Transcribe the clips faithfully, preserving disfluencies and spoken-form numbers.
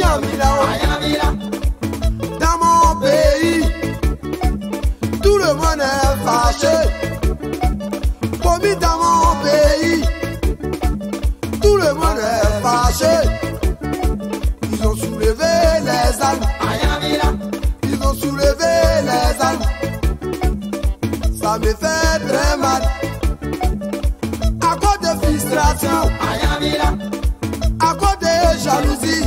Dans mon pays, tout le monde est fâché. Promis dans mon pays, tout le monde est fâché. Ils ont soulevé les armes. Ils ont soulevé les armes. Ça me fait très mal. À cause de frustration, à cause de jalousie,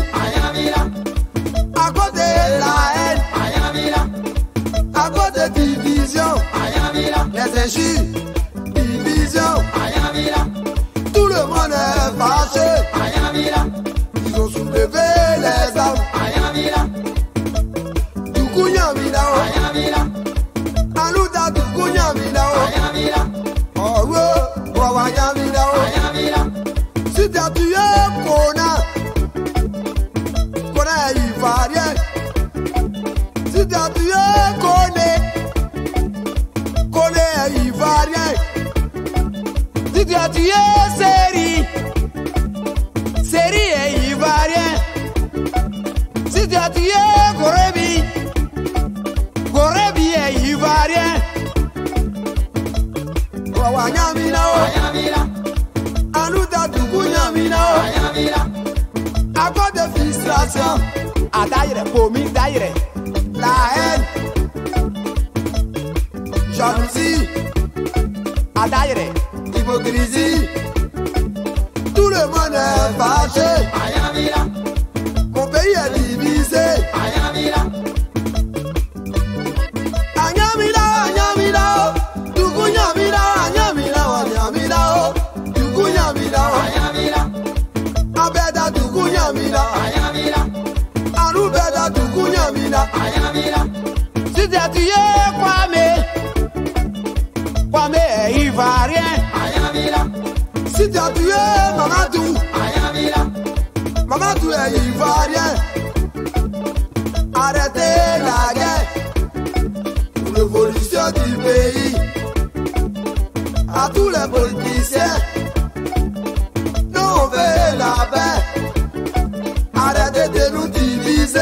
à cause de la haine, à cause de division, les injures, division, tout le monde est fâché. Ils ont soulevé les armes. Du coup Nyamilao, Aluda du coup Nyamilao, oh oh, Wawa Nyamilao. Si tu as tué Kona, Kona est ivoirien. Si tu as tué Kone, Kone est ivoirien. Si tu as tué Seri, Seri est ivoirien. Si tu as tué Gorebi, Gorebi est ivoirien. Wawa Nyamilao, Aluda Dugu Nyamilao. À cause de frustration, à d'ailleurs, promis d'ailleurs, la haine, jalousie, à d'ailleurs, hypocrisie, tout le monde est fâché. Mon pays est divisé. Anyamila, Anyamila, Dugu Nyamila, Anyamila, Anyamila, Dugu Nyamila, Abeda Dugu Nyamila, Arubeda Dugu Nyamila. Si tu as tué Kwame, Kwame est ivoirien. Si tu as tué Mamadou, Mamadou est ivoirien. Arrêtez la guerre pour l'évolution du pays. À tous les politiciens, nous on veut la paix. Arrêtez de nous diviser.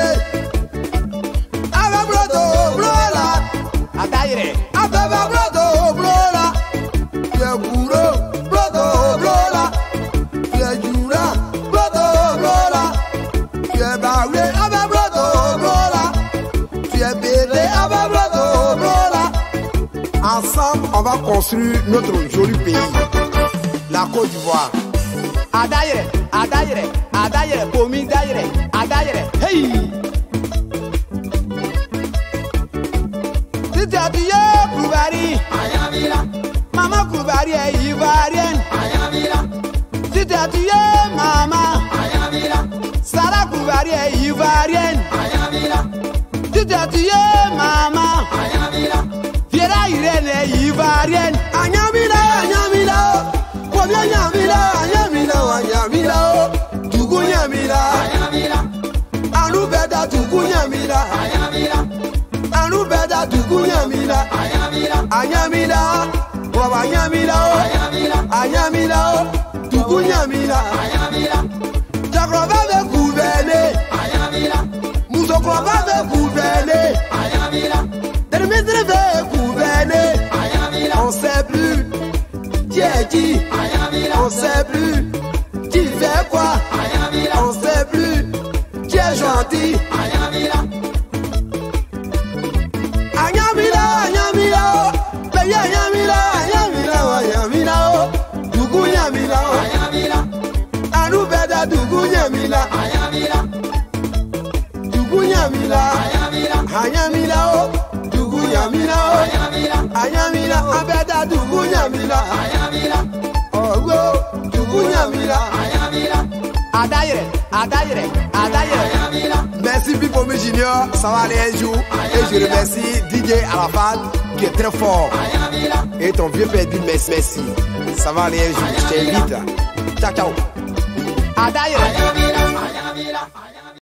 Avec Brodo Blola, Adaire, avec Brodo Blola, tu es bourreau, Brodo Blola, tu es Jura, Brodo Blola, tu es Baoulé, avec Brodo Blola, tu es Bébé, avec Brodo Blola. Ensemble, on va construire notre joli pays, la Côte d'Ivoire. Adaire, Adaire, Adaire, Pomi Daire, Adaire, hey! Si tu as tué Koubari, maman Koubari est ivoirienne. Si tu as tué maman, Sarah Koubari est ivoirienne. Si tu as tué maman, Fiera Irène est ivoirienne. Anyamila, Anyamila, combien Nyamila, Anyamila, Anyamila, Dugu Nyamila, Anubeda Dugu Nyamila, Anubeda Dugu Nyamila, Anyamila, Wawa Nyamila, Anyamila, Dugu Nyamila. Jagroba veut gouverner, Mousokroba veut gouverner, Dermidre veut gouverner. On sait plus qui est qui, on sait plus qui fait quoi, on sait plus qui est gentil. Anyamila, Anyamila, pays Anyamila, Anyamila, Anyamila, Dugu Nyamila, Anubeda Dugu Nyamila, Dugu Nyamila, Anyamila, Dugu Nyamila, Anyamila, Abeda Dugu Nyamila, oh, Dugu Nyamila, Adaire, Adaire, Adaire. Merci Pipomi Junior, ça va aller un jour. Et je remercie D J Arafat qui est très fort. Et ton vieux père dit merci, merci. Ça va aller un jour, je t'invite. Ciao, ciao. Adaire.